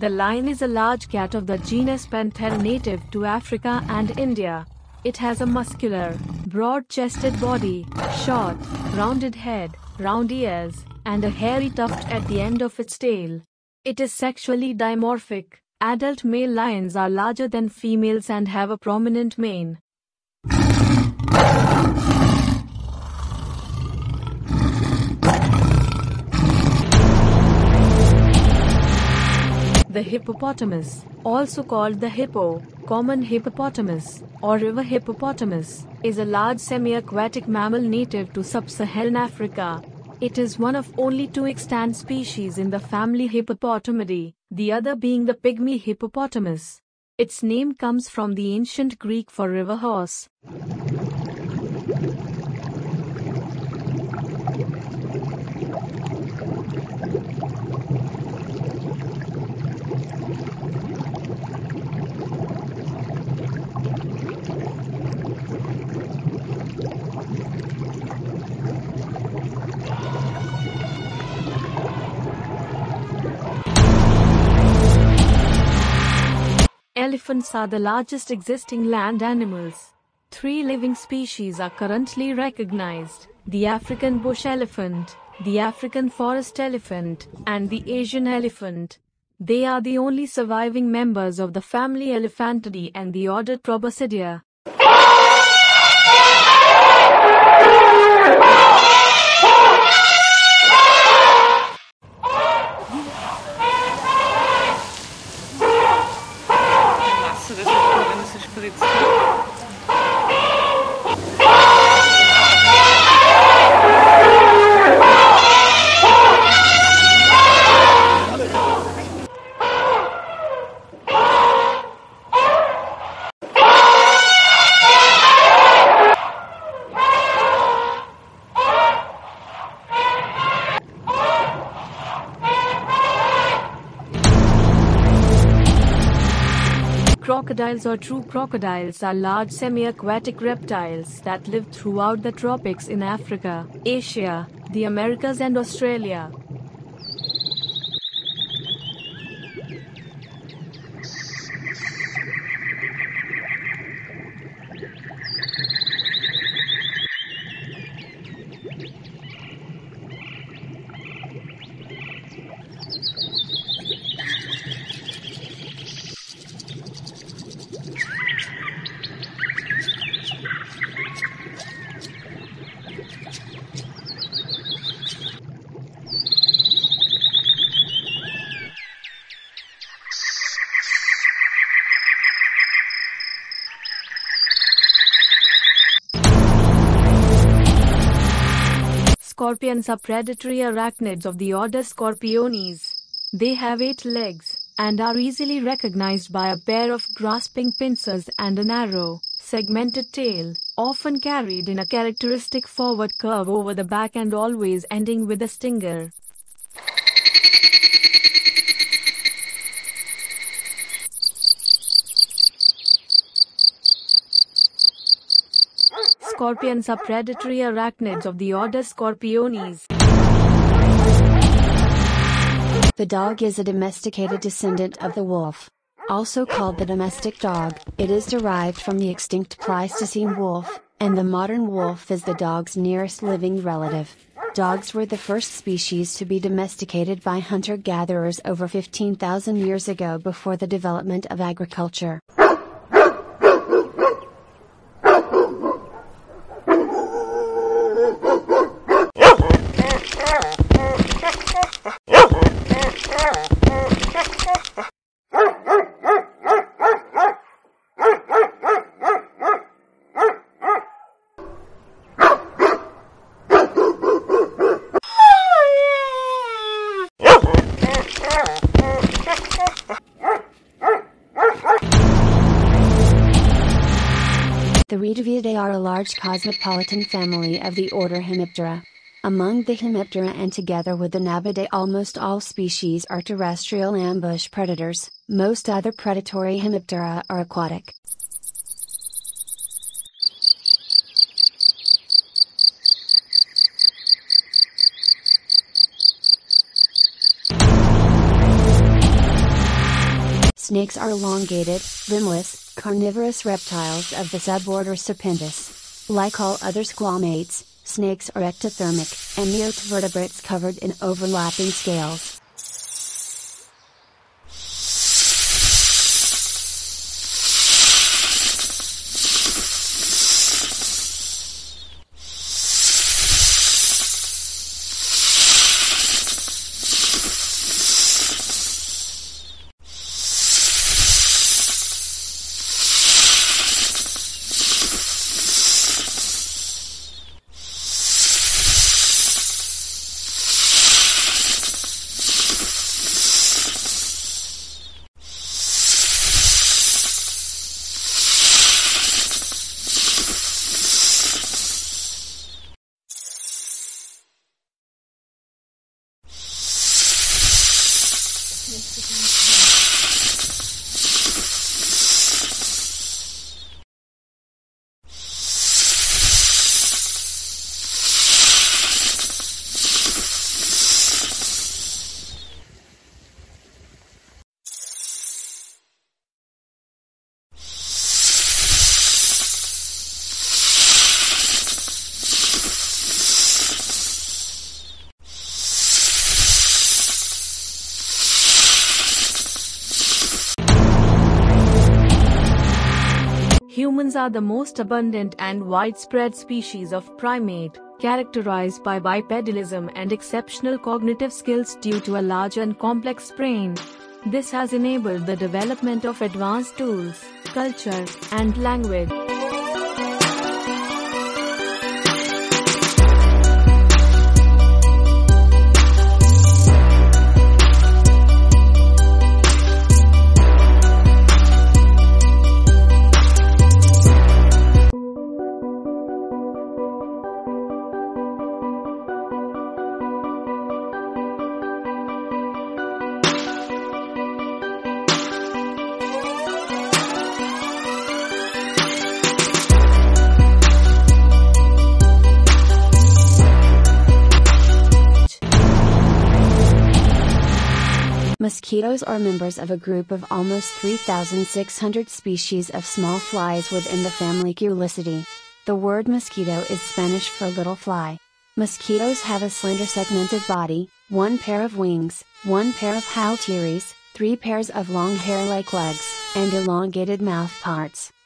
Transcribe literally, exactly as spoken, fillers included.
The lion is a large cat of the genus Panthera native to Africa and India. It has a muscular, broad-chested body, short, rounded head, round ears, and a hairy tuft at the end of its tail. It is sexually dimorphic. Adult male lions are larger than females and have a prominent mane. The hippopotamus, also called the hippo, common hippopotamus, or river hippopotamus, is a large semi-aquatic mammal native to sub-Saharan Africa. It is one of only two extant species in the family Hippopotamidae, the other being the pygmy hippopotamus. Its name comes from the ancient Greek for river horse. Elephants are the largest existing land animals. Three living species are currently recognized: the African bush elephant, the African forest elephant, and the Asian elephant. They are the only surviving members of the family Elephantidae and the order Proboscidea. Crocodiles or true crocodiles are large semi-aquatic reptiles that live throughout the tropics in Africa, Asia, the Americas and Australia. Scorpions are predatory arachnids of the order Scorpiones. They have eight legs, and are easily recognized by a pair of grasping pincers and a narrow, segmented tail, often carried in a characteristic forward curve over the back and always ending with a stinger. Scorpions are predatory arachnids of the order Scorpiones. The dog is a domesticated descendant of the wolf. Also called the domestic dog, it is derived from the extinct Pleistocene wolf, and the modern wolf is the dog's nearest living relative. Dogs were the first species to be domesticated by hunter-gatherers over fifteen thousand years ago before the development of agriculture. The Redoviidae are a large cosmopolitan family of the order Hemiptera. Among the Hemiptera and together with the Navidae, almost all species are terrestrial ambush predators. Most other predatory Hemiptera are aquatic. Snakes are elongated, limbless, carnivorous reptiles of the suborder Serpentis. Like all other squamates, snakes are ectothermic, and neovertebrates covered in overlapping scales. Humans are the most abundant and widespread species of primate, characterized by bipedalism and exceptional cognitive skills due to a large and complex brain. This has enabled the development of advanced tools, culture, and language. Mosquitoes are members of a group of almost three thousand six hundred species of small flies within the family Culicidae. The word mosquito is Spanish for little fly. Mosquitoes have a slender segmented body, one pair of wings, one pair of halteres, three pairs of long hair-like legs, and elongated mouth parts.